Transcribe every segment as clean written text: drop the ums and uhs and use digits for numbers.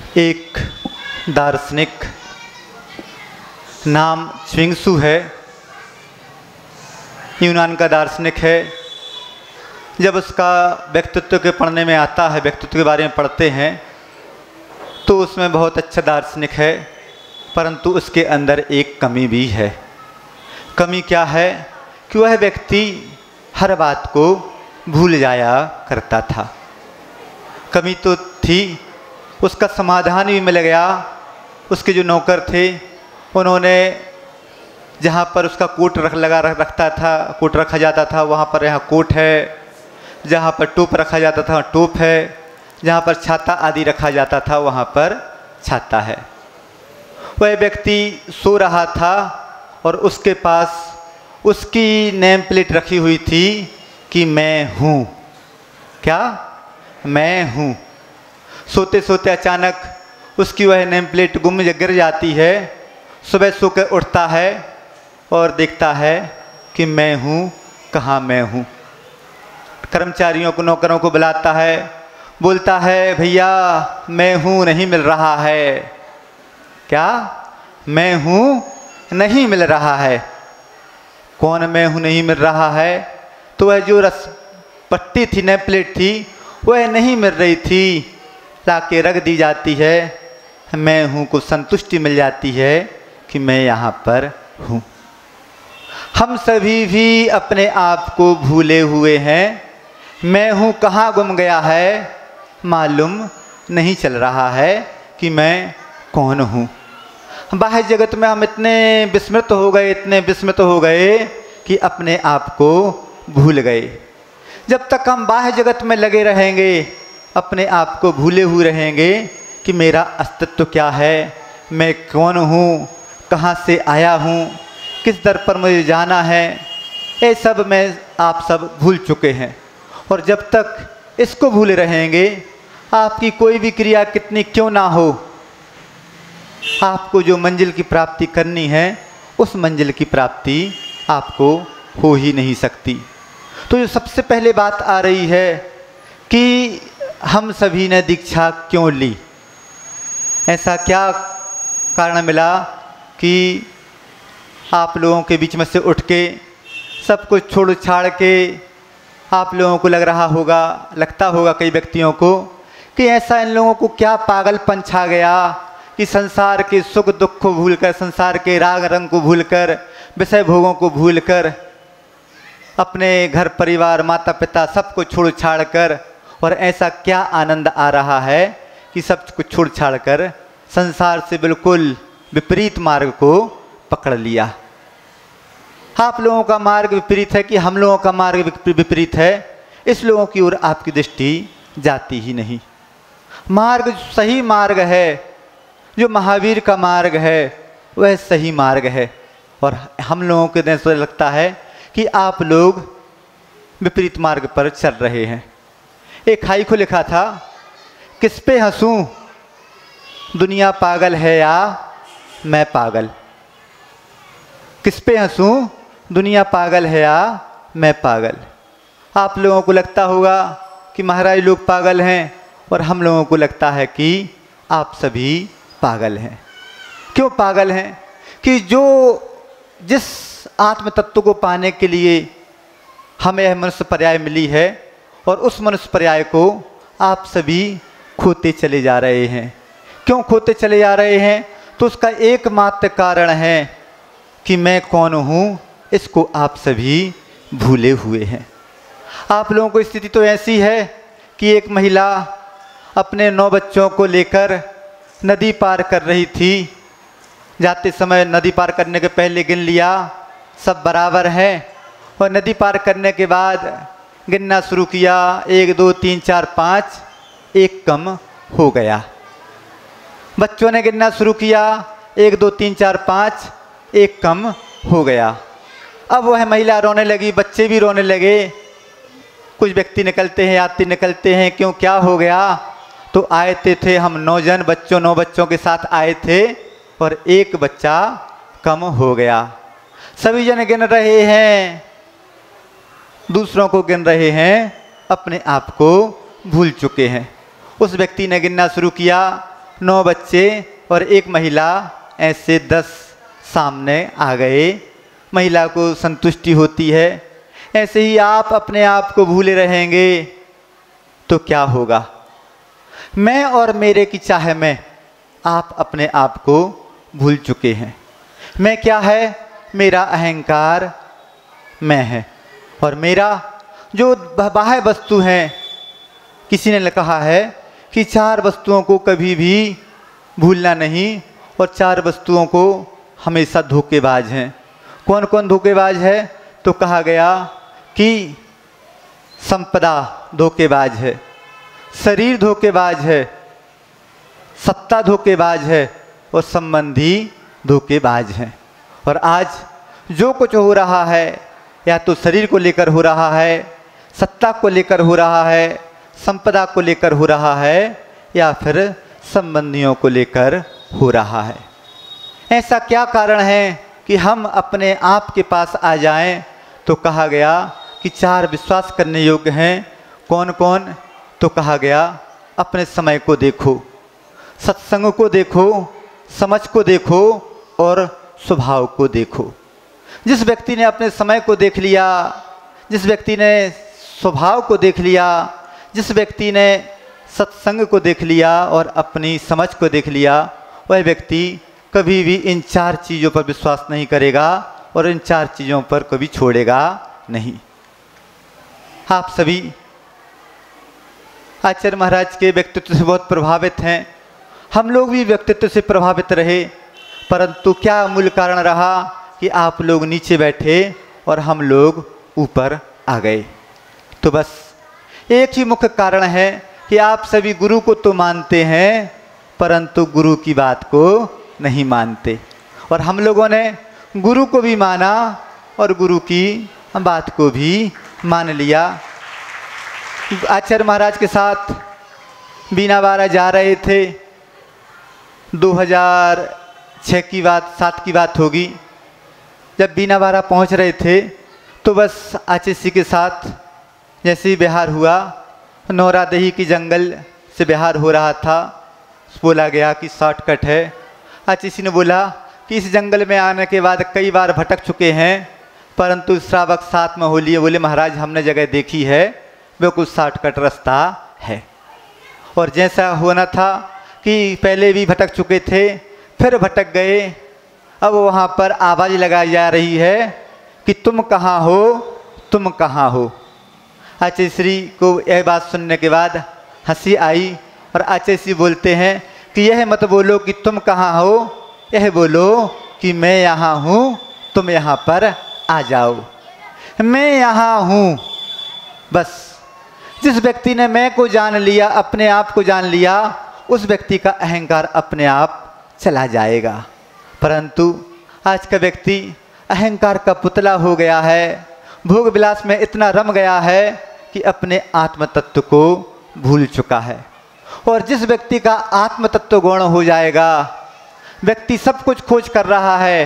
एक दार्शनिक नाम च्विंगसू है, यूनान का दार्शनिक है। जब उसका व्यक्तित्व के पढ़ने में आता है, व्यक्तित्व के बारे में पढ़ते हैं तो उसमें बहुत अच्छा दार्शनिक है, परंतु उसके अंदर एक कमी भी है। कमी क्या है कि वह व्यक्ति हर बात को भूल जाया करता था। कमी तो थी, उसका समाधान भी मिल गया। उसके जो नौकर थे उन्होंने जहाँ पर उसका कोट रखता था, कोट रखा जाता था, वहाँ पर यहाँ कोट है, जहाँ पर टोप रखा जाता था टोप है, जहाँ पर छाता आदि रखा जाता था वहाँ पर छाता है। वह व्यक्ति सो रहा था और उसके पास उसकी नेम प्लेट रखी हुई थी कि मैं हूँ। क्या? मैं हूँ। सोते सोते अचानक उसकी वह नेम प्लेट गुम गिर जाती है। सुबह सो कर उठता है और देखता है कि मैं हूँ, कहाँ मैं हूँ। कर्मचारियों को, नौकरों को बुलाता है, बोलता है भैया मैं हूँ नहीं मिल रहा है। क्या? मैं हूँ नहीं मिल रहा है। कौन मैं हूँ नहीं मिल रहा है? तो वह जो पट्टी थी, नेम प्लेट थी, वह नहीं मिल रही थी, लाके रख दी जाती है। मैं हूँ को संतुष्टि मिल जाती है कि मैं यहाँ पर हूँ। हम सभी भी अपने आप को भूले हुए हैं। मैं हूँ कहाँ गुम गया है, मालूम नहीं चल रहा है कि मैं कौन हूँ। बाह्य जगत में हम इतने विस्मृत हो गए कि अपने आप को भूल गए। जब तक हम बाह्य जगत में लगे रहेंगे, अपने आप को भूले हुए रहेंगे कि मेरा अस्तित्व क्या है, मैं कौन हूँ, कहाँ से आया हूँ, किस दर पर मुझे जाना है, ये सब मैं आप सब भूल चुके हैं। और जब तक इसको भूले रहेंगे, आपकी कोई भी क्रिया कितनी क्यों ना हो, आपको जो मंजिल की प्राप्ति करनी है उस मंजिल की प्राप्ति आपको हो ही नहीं सकती। तो जो सबसे पहले बात आ रही है कि हम सभी ने दीक्षा क्यों ली, ऐसा क्या कारण मिला कि आप लोगों के बीच में से उठ के सब कुछ छोड़ छाड़ के आप लोगों को लगता होगा कई व्यक्तियों को कि ऐसा इन लोगों को क्या पागलपन छा गया कि संसार के सुख दुख को भूलकर, संसार के राग रंग को भूलकर, विषय भोगों को भूलकर, अपने घर परिवार माता पिता सबको छोड़ छाड़ कर, और ऐसा क्या आनंद आ रहा है कि सब कुछ छोड़ छाड़ कर संसार से बिल्कुल विपरीत मार्ग को पकड़ लिया। आप लोगों का मार्ग विपरीत है कि हम लोगों का मार्ग विपरीत है, इस लोगों की ओर आपकी दृष्टि जाती ही नहीं। मार्ग सही मार्ग है, जो महावीर का मार्ग है वह सही मार्ग है, और हम लोगों के देश से लगता है कि आप लोग विपरीत मार्ग पर चल रहे हैं। एक हाइकू लिखा था, किस पे हंसूं, दुनिया पागल है या मैं पागल। किस पे हंसूं, दुनिया पागल है या मैं पागल। आप लोगों को लगता होगा कि महाराज लोग पागल हैं, और हम लोगों को लगता है कि आप सभी पागल हैं। क्यों पागल हैं? कि जिस आत्म तत्व को पाने के लिए हमें यह मनुष्य पर्याय मिली है, और उस मनुष्य पर्याय को आप सभी खोते चले जा रहे हैं। क्यों खोते चले जा रहे हैं? तो उसका एकमात्र कारण है कि मैं कौन हूँ, इसको आप सभी भूले हुए हैं। आप लोगों को स्थिति तो ऐसी है कि एक महिला अपने 9 बच्चों को लेकर नदी पार कर रही थी। जाते समय नदी पार करने के पहले गिन लिया सब बराबर है, और नदी पार करने के बाद गिनना शुरू किया, 1 2 3 4 5, एक कम हो गया। बच्चों ने गिनना शुरू किया, 1 2 3 4 5, एक कम हो गया। अब वह महिला रोने लगी, बच्चे भी रोने लगे। कुछ व्यक्ति निकलते हैं, यात्री निकलते हैं, क्यों क्या हो गया? तो आए थे हम 9 बच्चों के साथ आए थे, और एक बच्चा कम हो गया। सभी जन गिन रहे हैं, दूसरों को गिन रहे हैं, अपने आप को भूल चुके हैं। उस व्यक्ति ने गिनना शुरू किया, 9 बच्चे और 1 महिला, ऐसे 10 सामने आ गए। महिला को संतुष्टि होती है। ऐसे ही आप अपने आप को भूले रहेंगे तो क्या होगा? मैं और मेरे की चाह में आप अपने आप को भूल चुके हैं। मैं क्या है? मेरा अहंकार मैं है, और मेरा जो बाह्य वस्तु हैं, किसी ने कहा है कि 4 वस्तुओं को कभी भी भूलना नहीं, और 4 वस्तुओं को हमेशा धोखेबाज हैं। कौन कौन धोखेबाज है? तो कहा गया कि संपदा धोखेबाज है, शरीर धोखेबाज है, सत्ता धोखेबाज है, और संबंधी धोखेबाज हैं। और आज जो कुछ हो रहा है, या तो शरीर को लेकर हो रहा है, सत्ता को लेकर हो रहा है, संपदा को लेकर हो रहा है, या फिर संबंधियों को लेकर हो रहा है। ऐसा क्या कारण है कि हम अपने आप के पास आ जाएं? तो कहा गया कि 4 विश्वास करने योग्य हैं। कौन कौन? तो कहा गया अपने समय को देखो, सत्संग को देखो, समझ को देखो, और स्वभाव को देखो। जिस व्यक्ति ने अपने समय को देख लिया, जिस व्यक्ति ने स्वभाव को देख लिया, जिस व्यक्ति ने सत्संग को देख लिया और अपनी समझ को देख लिया, वह व्यक्ति कभी भी इन 4 चीज़ों पर विश्वास नहीं करेगा और इन 4 चीज़ों पर कभी छोड़ेगा नहीं। आप सभी आचार्य महाराज के व्यक्तित्व से बहुत प्रभावित हैं। हम लोग भी व्यक्तित्व से प्रभावित रहे, परंतु क्या मूल कारण रहा कि आप लोग नीचे बैठे और हम लोग ऊपर आ गए? तो बस एक ही मुख्य कारण है कि आप सभी गुरु को तो मानते हैं, परंतु गुरु की बात को नहीं मानते। और हम लोगों ने गुरु को भी माना और गुरु की बात को भी मान लिया। आचार्य महाराज के साथ बीनावारा जा रहे थे, 2006 की बात, 7 की बात होगी। जब बीनावारा पहुंच रहे थे तो बस आचार्य के साथ जैसे ही बिहार हुआ, नौरादही की जंगल से बिहार हो रहा था। बोला गया कि शॉर्टकट है। आचार्य ने बोला कि इस जंगल में आने के बाद कई बार भटक चुके हैं, परंतु श्रावक साथ में हो लिए। बोले महाराज हमने जगह देखी है, बिल्कुल शॉर्टकट रास्ता है। और जैसा होना था कि पहले भी भटक चुके थे, फिर भटक गए। अब वहाँ पर आवाज़ लगाई जा रही है कि तुम कहाँ हो, तुम कहाँ हो। आचार्य श्री को यह बात सुनने के बाद हंसी आई और आचार्य श्री बोलते हैं कि यह मत बोलो कि तुम कहाँ हो, यह बोलो कि मैं यहाँ हूँ, तुम यहाँ पर आ जाओ। मैं यहाँ हूँ। बस जिस व्यक्ति ने मैं को जान लिया, अपने आप को जान लिया, उस व्यक्ति का अहंकार अपने आप चला जाएगा। परंतु आज का व्यक्ति अहंकार का पुतला हो गया है, भोग विलास में इतना रम गया है कि अपने आत्म तत्व को भूल चुका है। और जिस व्यक्ति का आत्म तत्व गौण हो जाएगा, व्यक्ति सब कुछ खोज कर रहा है,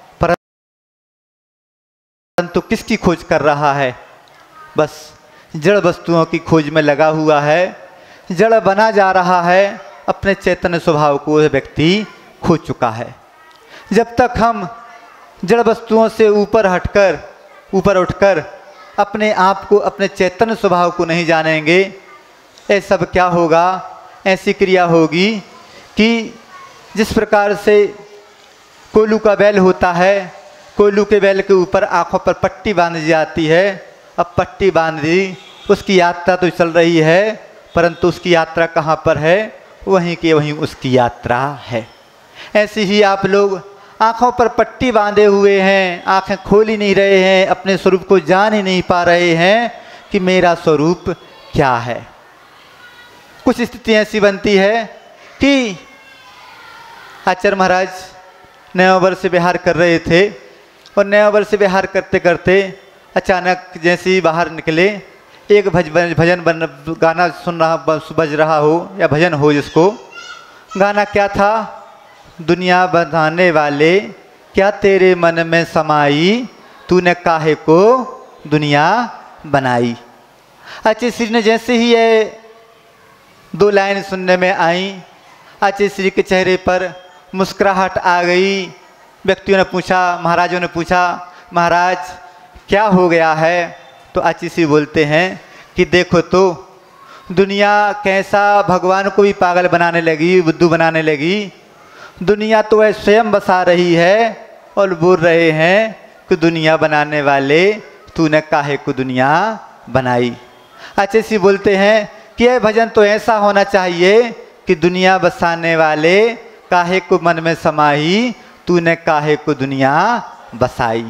परंतु किसकी खोज कर रहा है? बस जड़ वस्तुओं की खोज में लगा हुआ है, जड़ बना जा रहा है। अपने चैतन्य स्वभाव को वह व्यक्ति खो चुका है। जब तक हम जड़ वस्तुओं से ऊपर उठकर अपने आप को, अपने चैतन्य स्वभाव को नहीं जानेंगे, ये सब क्या होगा? ऐसी क्रिया होगी कि जिस प्रकार से कोल्हू का बैल होता है, कोल्हू के बैल के ऊपर आँखों पर पट्टी बांधी जाती है। अब पट्टी बांध दी, उसकी यात्रा तो चल रही है, परंतु उसकी यात्रा कहाँ पर है? वहीं के वहीं उसकी यात्रा है। ऐसे ही आप लोग आँखों पर पट्टी बांधे हुए हैं, आँखें खोल ही नहीं रहे हैं, अपने स्वरूप को जान ही नहीं पा रहे हैं कि मेरा स्वरूप क्या है। कुछ स्थिति ऐसी बनती है कि आचार्य महाराज नया वर्ष विहार कर रहे थे और नया वर्ष विहार करते करते अचानक जैसे ही बाहर निकले, एक भजन गाना बज रहा हो या भजन हो जिसको। गाना क्या था? दुनिया बनाने वाले क्या तेरे मन में समाई, तूने काहे को दुनिया बनाई। आचार्य श्री ने जैसे ही ये 2 लाइन सुनने में आई, आचार्य श्री के चेहरे पर मुस्कुराहट आ गई। व्यक्तियों ने पूछा, महाराजों ने पूछा, महाराज क्या हो गया है? तो आचार्य श्री बोलते हैं कि देखो तो दुनिया कैसा भगवान को भी पागल बनाने लगी, बुद्धू बनाने लगी। दुनिया तो वह स्वयं बसा रही है और बोल रहे हैं कि दुनिया बनाने वाले तूने काहे को दुनिया बनाई। आचार्य श्री बोलते हैं कि यह भजन तो ऐसा होना चाहिए कि दुनिया बसाने वाले काहे को मन में समाई, तूने काहे को दुनिया बसाई।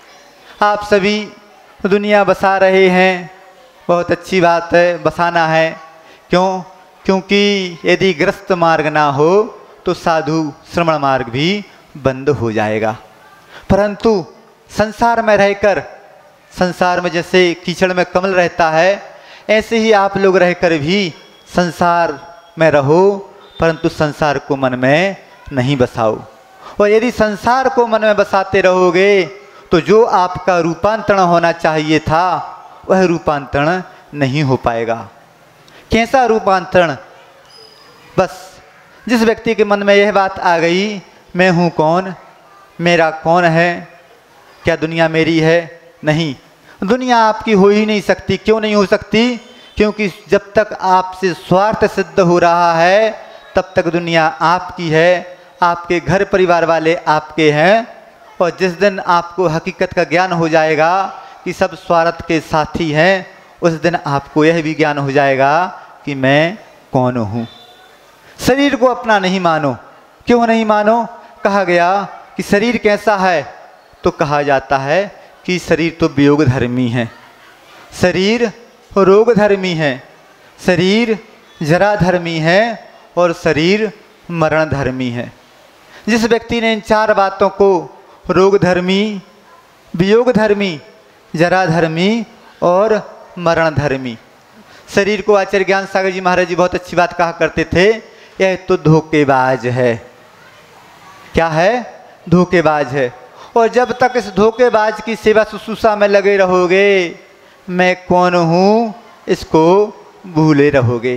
आप सभी दुनिया बसा रहे हैं, बहुत अच्छी बात है, बसाना है। क्यों? क्योंकि यदि ग्रस्त मार्ग ना हो तो साधु श्रवण मार्ग भी बंद हो जाएगा। परंतु संसार में रहकर, संसार में जैसे कीचड़ में कमल रहता है, ऐसे ही आप लोग रहकर भी संसार में रहो, परंतु संसार को मन में नहीं बसाओ। और यदि संसार को मन में बसाते रहोगे तो जो आपका रूपांतरण होना चाहिए था वह रूपांतरण नहीं हो पाएगा। कैसा रूपांतरण? बस जिस व्यक्ति के मन में यह बात आ गई, मैं हूँ कौन, मेरा कौन है, क्या दुनिया मेरी है? नहीं, दुनिया आपकी हो ही नहीं सकती। क्यों नहीं हो सकती? क्योंकि जब तक आपसे स्वार्थ सिद्ध हो रहा है तब तक दुनिया आपकी है, आपके घर परिवार वाले आपके हैं। और जिस दिन आपको हकीकत का ज्ञान हो जाएगा कि सब स्वार्थ के साथी हैं, उस दिन आपको यह भी ज्ञान हो जाएगा कि मैं कौन हूँ। शरीर को अपना नहीं मानो। क्यों नहीं मानो? कहा गया कि शरीर कैसा है, तो कहा जाता है कि शरीर तो वियोग धर्मी है, शरीर रोग धर्मी है, शरीर जरा धर्मी है और शरीर मरण धर्मी है। जिस व्यक्ति ने इन चार बातों को, रोग धर्मी, वियोग धर्मी, जरा धर्मी और मरण धर्मी, शरीर को आचार्य ज्ञान सागर जी महाराज जी बहुत अच्छी बात कहा करते थे, यह तो धोखेबाज है। क्या है? धोखेबाज है। और जब तक इस धोखेबाज की सेवा शुश्रूषा में लगे रहोगे, मैं कौन हूँ इसको भूले रहोगे।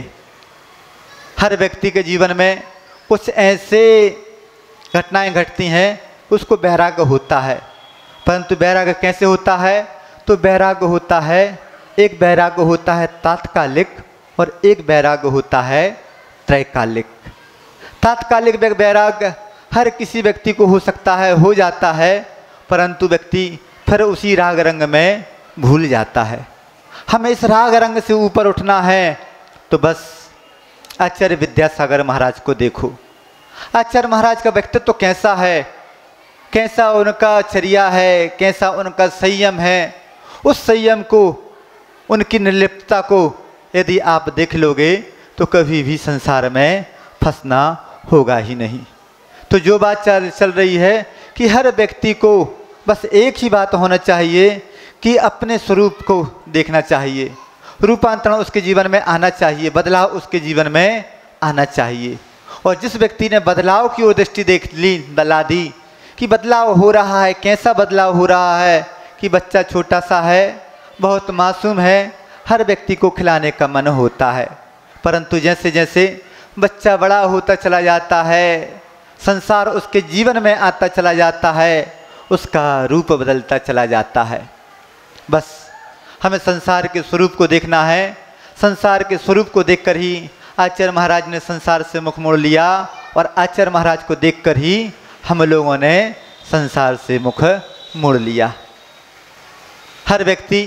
हर व्यक्ति के जीवन में कुछ ऐसे घटनाएं घटती हैं, उसको वैराग्य होता है। परंतु वैराग्य कैसे होता है? तो वैराग्य होता है, एक वैराग्य होता है तात्कालिक और एक वैराग्य होता है त्रैकालिक। तात्कालिक वैराग्य हर किसी व्यक्ति को हो सकता है, हो जाता है, परंतु व्यक्ति फिर उसी राग रंग में भूल जाता है। हमें इस राग रंग से ऊपर उठना है तो बस आचार्य विद्यासागर महाराज को देखो। आचार्य महाराज का व्यक्तित्व कैसा है, कैसा उनका चर्या है, कैसा उनका संयम है। उस संयम को, उनकी निर्लिप्तता को यदि आप देख लोगे तो कभी भी संसार में फंसना होगा ही नहीं। तो जो बात चल रही है कि हर व्यक्ति को बस एक ही बात होना चाहिए कि अपने स्वरूप को देखना चाहिए, रूपांतरण उसके जीवन में आना चाहिए, बदलाव उसके जीवन में आना चाहिए। और जिस व्यक्ति ने बदलाव की ओर दृष्टि देख ली, दला दी कि बदलाव हो रहा है, कैसा बदलाव हो रहा है कि बच्चा छोटा सा है, बहुत मासूम है, हर व्यक्ति को खिलाने का मन होता है, परंतु जैसे जैसे बच्चा बड़ा होता चला जाता है, संसार उसके जीवन में आता चला जाता है, उसका रूप बदलता चला जाता है। बस हमें संसार के स्वरूप को देखना है। संसार के स्वरूप को देखकर ही आचार्य महाराज ने संसार से मुख मोड़ लिया और आचार्य महाराज को देखकर ही हम लोगों ने संसार से मुख मोड़ लिया। हर व्यक्ति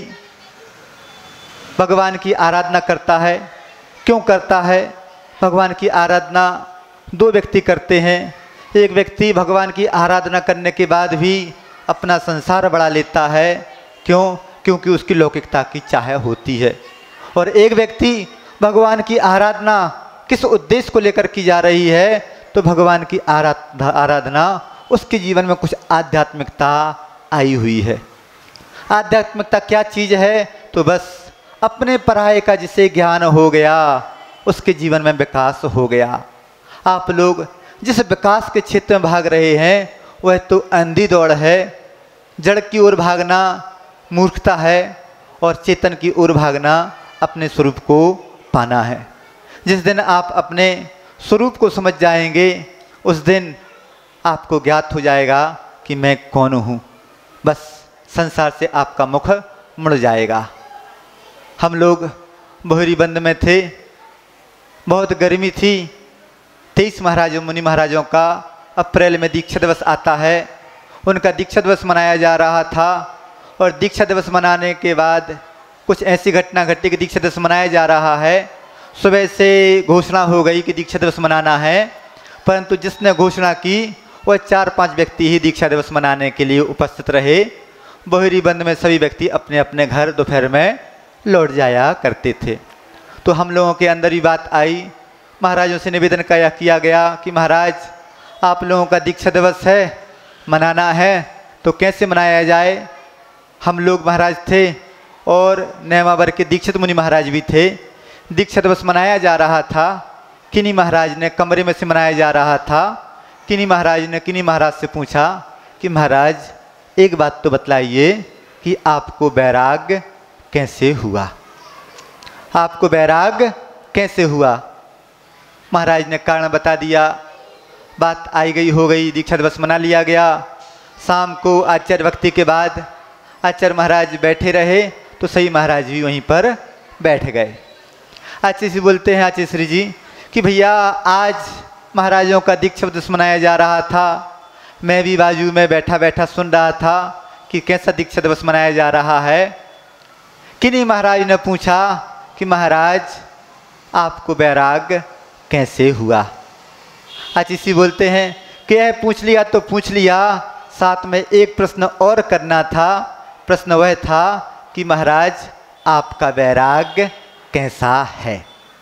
भगवान की आराधना करता है। क्यों करता है? भगवान की आराधना दो व्यक्ति करते हैं। एक व्यक्ति भगवान की आराधना करने के बाद भी अपना संसार बढ़ा लेता है। क्यों? क्योंकि उसकी लौकिकता की चाह होती है। और एक व्यक्ति भगवान की आराधना किस उद्देश्य को लेकर की जा रही है, तो भगवान की आराधना उसके जीवन में कुछ आध्यात्मिकता आई हुई है। आध्यात्मिकता क्या चीज़ है? तो बस अपने पराये का जिसे ज्ञान हो गया उसके जीवन में विकास हो गया। आप लोग जिस विकास के क्षेत्र में भाग रहे हैं वह तो अंधी दौड़ है। जड़ की ओर भागना मूर्खता है और चेतन की ओर भागना अपने स्वरूप को पाना है। जिस दिन आप अपने स्वरूप को समझ जाएंगे, उस दिन आपको ज्ञात हो जाएगा कि मैं कौन हूँ। बस संसार से आपका मुख मुड़ जाएगा। हम लोग बोहरी बंद में थे, बहुत गर्मी थी। 23 महाराजों मुनि महाराजों का अप्रैल में दीक्षा दिवस आता है। उनका दीक्षा दिवस मनाया जा रहा था और दीक्षा दिवस मनाने के बाद कुछ ऐसी घटना घटी कि दीक्षा दिवस मनाया जा रहा है। सुबह से घोषणा हो गई कि दीक्षा दिवस मनाना है, परंतु जिसने घोषणा की वह 4-5 व्यक्ति ही दीक्षा दिवस मनाने के लिए उपस्थित रहे। बोहरी बंद में सभी व्यक्ति अपने अपने घर दोपहर में लौट जाया करते थे। तो हम लोगों के अंदर भी बात आई। महाराजों से निवेदन किया गया कि महाराज, आप लोगों का दीक्षा दिवस है, मनाना है, तो कैसे मनाया जाए। हम लोग महाराज थे और नेमावर के दीक्षित मुनि महाराज भी थे। दीक्षा दिवस मनाया जा रहा था। किन्हीं महाराज ने कमरे में से मनाया जा रहा था। किन्हीं महाराज ने किन्हीं महाराज से पूछा कि महाराज एक बात तो बतलाइए कि आपको वैराग्य कैसे हुआ, आपको वैराग्य कैसे हुआ। महाराज ने कारण बता दिया। बात आई गई हो गई, दीक्षा दिवस मना लिया गया। शाम को आचार्य भक्ति के बाद आचार्य महाराज बैठे रहे तो सही महाराज भी वहीं पर बैठ गए। आचार्य जी बोलते हैं, आचार्य श्री जी, कि भैया आज महाराजों का दीक्षा दिवस मनाया जा रहा था, मैं भी बाजू में बैठा बैठा सुन रहा था कि कैसा दीक्षा दिवस मनाया जा रहा है। किन्हीं महाराज ने पूछा कि महाराज आपको वैराग्य कैसे हुआ। आचार्य बोलते हैं कि यह पूछ लिया तो पूछ लिया, साथ में एक प्रश्न और करना था। प्रश्न वह था कि महाराज आपका वैराग्य कैसा है,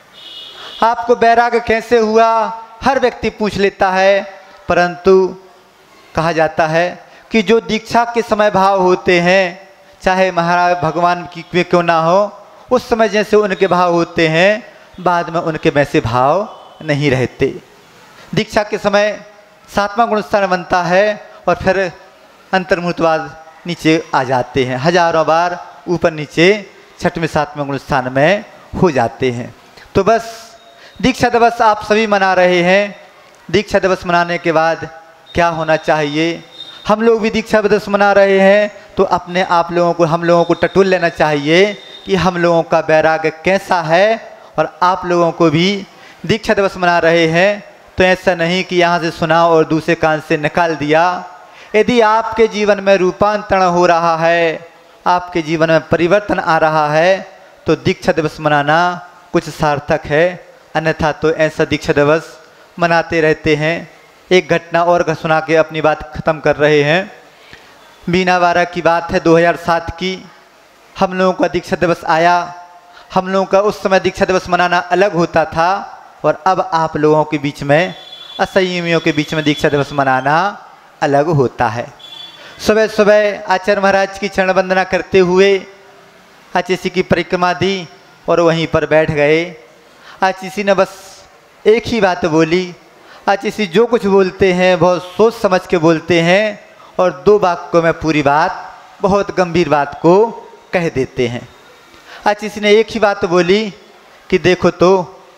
आपको वैराग्य कैसे हुआ। हर व्यक्ति पूछ लेता है, परंतु कहा जाता है कि जो दीक्षा के समय भाव होते हैं, चाहे महाराज भगवान की क्यों ना हो, उस समय जैसे उनके भाव होते हैं, बाद में उनके वैसे भाव नहीं रहते। दीक्षा के समय 7वां गुण स्थान बनता है और फिर अंतर्मुहूर्तवाद नीचे आ जाते हैं। हजारों बार ऊपर नीचे 6वें 7वें गुण स्थान में हो जाते हैं। तो बस दीक्षा दिवस आप सभी मना रहे हैं। दीक्षा दिवस मनाने के बाद क्या होना चाहिए। हम लोग भी दीक्षा दिवस मना रहे हैं तो अपने आप लोगों को, हम लोगों को टटोल लेना चाहिए कि हम लोगों का वैराग्य कैसा है। और आप लोगों को भी दीक्षा दिवस मना रहे हैं तो ऐसा नहीं कि यहाँ से सुना और दूसरे कान से निकाल दिया। यदि आपके जीवन में रूपांतरण हो रहा है, आपके जीवन में परिवर्तन आ रहा है, तो दीक्षा दिवस मनाना कुछ सार्थक है। अन्यथा तो ऐसा दीक्षा दिवस मनाते रहते हैं। एक घटना और सुना के अपनी बात ख़त्म कर रहे हैं। बीनावाड़ा की बात है, 2007 की। हम लोगों का दीक्षा दिवस आया। हम लोगों का उस समय दीक्षा दिवस मनाना अलग होता था और अब आप लोगों के बीच में, असंयमियों के बीच में दीक्षा दिवस मनाना अलग होता है। सुबह सुबह आचार्य महाराज की चरण वंदना करते हुए आचार्य की परिक्रमा दी और वहीं पर बैठ गए। आचार्य ने बस एक ही बात बोली। आचार्य जो कुछ बोलते हैं बहुत सोच समझ के बोलते हैं और 2 वाक्यों में पूरी बात, बहुत गंभीर बात को कह देते हैं। आचार्य ने एक ही बात बोली कि देखो तो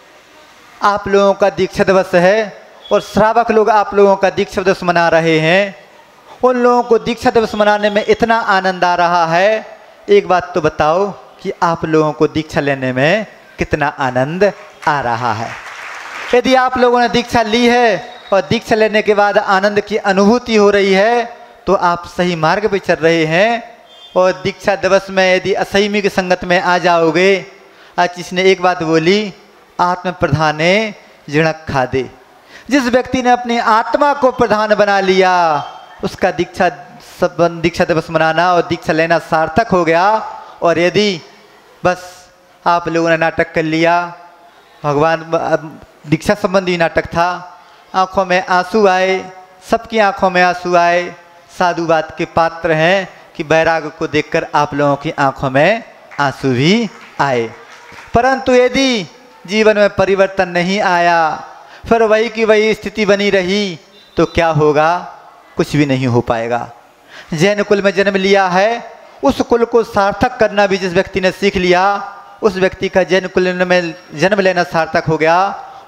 आप लोगों का दीक्षा दिवस है और श्रावक लोग आप लोगों का दीक्षा दिवस मना रहे हैं। उन लोगों को दीक्षा दिवस मनाने में इतना आनंद आ रहा है, एक बात तो बताओ कि आप लोगों को दीक्षा लेने में कितना आनंद आ रहा है। यदि आप लोगों ने दीक्षा ली है और दीक्षा लेने के बाद आनंद की अनुभूति हो रही है तो आप सही मार्ग पर चल रहे हैं। और दीक्षा दिवस में यदि असंयमी की संगत में आ जाओगे, आज इसने एक बात बोली, आत्म प्रधाने जिणक खादे। जिस व्यक्ति ने अपनी आत्मा को प्रधान बना लिया उसका दीक्षा दिवस मनाना और दीक्षा लेना सार्थक हो गया। और यदि बस आप लोगों ने नाटक कर लिया, भगवान दीक्षा संबंधी नाटक था, आंखों में आंसू आए, सबकी आंखों में आंसू आए, साधु बात के पात्र हैं कि वैराग्य को देखकर आप लोगों की आंखों में आंसू भी आए। परंतु यदि जीवन में परिवर्तन नहीं आया, फिर वही की वही स्थिति बनी रही, तो क्या होगा? कुछ भी नहीं हो पाएगा। जैन कुल में जन्म लिया है, उस कुल को सार्थक करना भी जिस व्यक्ति ने सीख लिया, उस व्यक्ति का जैन कुल में जन्म लेना सार्थक हो गया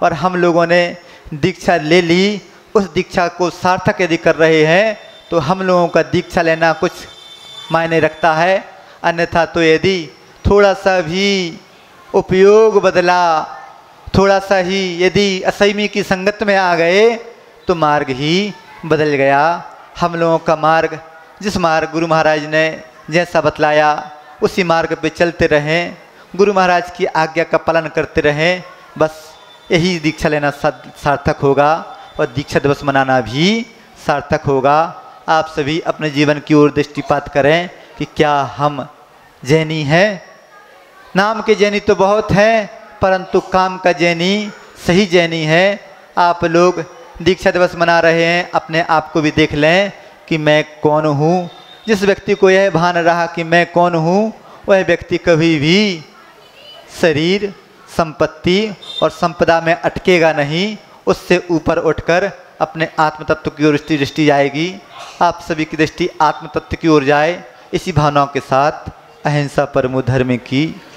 और हम लोगों ने दीक्षा ले ली, उस दीक्षा को सार्थक यदि कर रहे हैं तो हम लोगों का दीक्षा लेना कुछ मायने रखता है। अन्यथा तो यदि थोड़ा सा भी उपयोग बदला, थोड़ा सा ही यदि असंयमी की संगत में आ गए तो मार्ग ही बदल गया। हम लोगों का मार्ग, जिस मार्ग गुरु महाराज ने जैसा बतलाया उसी मार्ग पे चलते रहें, गुरु महाराज की आज्ञा का पालन करते रहें, बस यही दीक्षा लेना सार्थक होगा और दीक्षा दिवस मनाना भी सार्थक होगा। आप सभी अपने जीवन की ओर दृष्टिपात करें कि क्या हम जैनी हैं। नाम के जैनी तो बहुत हैं, परंतु काम का जैनी सही जैनी है। आप लोग दीक्षा दिवस मना रहे हैं, अपने आप को भी देख लें कि मैं कौन हूँ। जिस व्यक्ति को यह भान रहा कि मैं कौन हूँ, वह व्यक्ति कभी भी शरीर, संपत्ति और संपदा में अटकेगा नहीं, उससे ऊपर उठकर अपने आत्म तत्व की ओर दृष्टि जाएगी। आप सभी की दृष्टि आत्म तत्व की ओर जाए, इसी भावनाओं के साथ अहिंसा परमो धर्म की